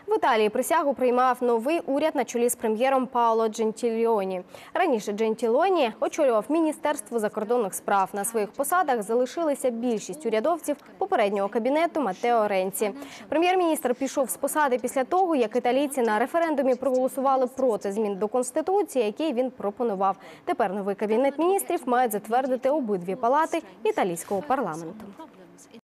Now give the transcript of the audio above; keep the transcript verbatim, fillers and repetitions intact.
В Італії присягу приймав новий уряд на чолі з прем'єром Паоло Джентілоні. Раніше Джентілоні очолював Міністерство закордонних справ. На своїх посадах залишилися більшість урядовців попереднього кабінету Матео Ренці. Прем'єр-міністр пішов з посади після того, як італійці на референдумі проголосували проти змін до Конституції, які він пропонував. Тепер новий кабінет міністрів має затвердити обидві палати італійського парламенту.